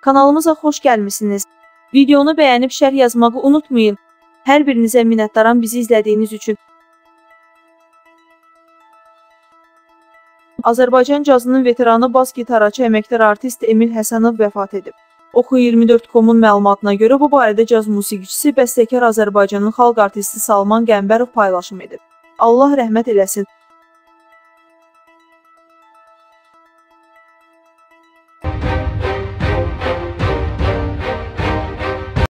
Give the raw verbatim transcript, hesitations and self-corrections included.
Kanalımıza xoş gəlmisiniz. Videonu bəyənib şərh yazmağı unutmayın. Hər birinizə minnətdaram bizi izlədiyiniz üçün. Azərbaycan cazının veteranı bas gitaraçı əməkdar artist Emil Həsənov vəfat edib. Oxu iyirmi dörd nöqtə com-un məlumatına görə bu barədə caz musiqiçisi, bəstəkar Azərbaycanın xalq artisti Salman Qəmbərov paylaşım edib. Allah rəhmət eləsin.